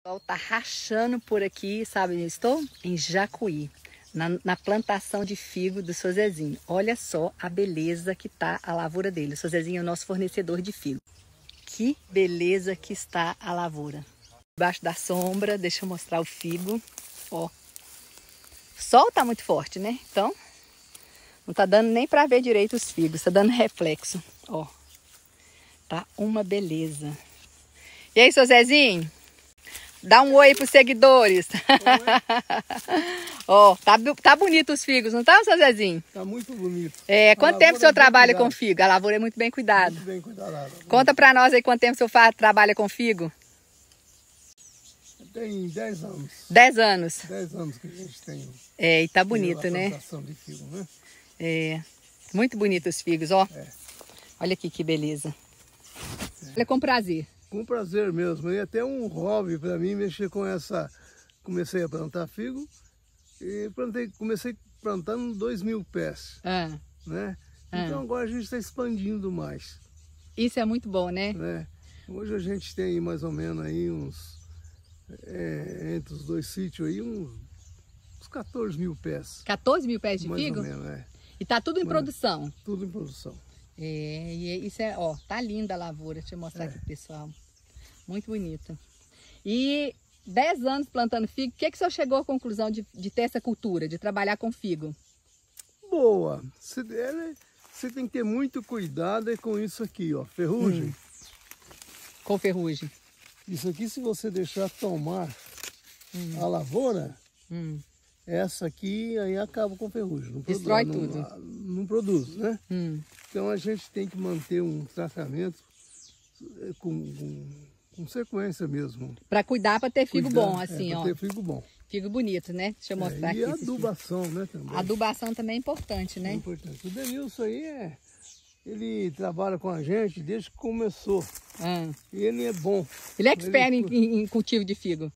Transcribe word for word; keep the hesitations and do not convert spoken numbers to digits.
O sol tá rachando por aqui, sabe onde eu estou? Em Jacuí, na, na plantação de figo do seu Zezinho. Olha só a beleza que tá a lavoura dele. O seu Zezinho é o nosso fornecedor de figo. Que beleza que está a lavoura. Debaixo da sombra, deixa eu mostrar o figo. Ó, o sol tá muito forte, né? Então, não tá dando nem para ver direito os figos, tá dando reflexo. Ó, tá uma beleza. E aí, seu Zezinho? Dá um oi pros seguidores. Ó, tá, tá bonito os figos, não tá, seu Zezinho? Tá muito bonito. É, quanto tempo o senhor trabalha com figo? A lavoura é muito bem cuidada. Muito bem cuidada. Conta pra nós aí quanto tempo o senhor faz, trabalha com figo. Tem dez anos. dez anos. dez anos que a gente tem. É, e tá bonito, tem né? plantação de figo, né? É, muito bonito os figos, ó. É. Olha aqui que beleza. É. Olha, com prazer. Com prazer mesmo. E até um hobby para mim mexer com essa. Comecei a plantar figo e plantei, comecei plantando dois mil pés, Ah, né? ah. Então agora a gente está expandindo mais, Isso é muito bom, né? né? Hoje a gente tem mais ou menos aí uns, é, entre os dois sítios aí, uns, uns quatorze mil pés. quatorze mil pés de Mais figo? ou menos, é. E tá tudo em Mais- produção. Tudo em produção. É, e isso é, ó, tá linda a lavoura. Deixa eu mostrar É. aqui pro pessoal. Muito bonita. E dez anos plantando figo, o que que o senhor chegou à conclusão de, de ter essa cultura, de trabalhar com figo? Boa! Você, ela- você tem que ter muito cuidado é com isso aqui, ó, ferrugem. Hum. Com ferrugem. Isso aqui, se você deixar tomar Hum. a lavoura, Hum. essa aqui aí acaba com ferrugem. Não produz- Destrói não- tudo. Não, não produz, né? Hum. Então a gente tem que manter um tratamento eh, com, com, com sequência mesmo. Pra cuidar, pra ter figo Cuidar, bom, é, assim, pra ó. ter figo bom. Figo bonito, né? Deixa eu mostrar É, aqui. e a esse figo. adubação, né, também. A adubação também é importante, É né? importante. O Denilson aí, é, ele trabalha com a gente desde que começou. Ah. E ele é bom. Ele é expert Ele- em, em- em cultivo de figo.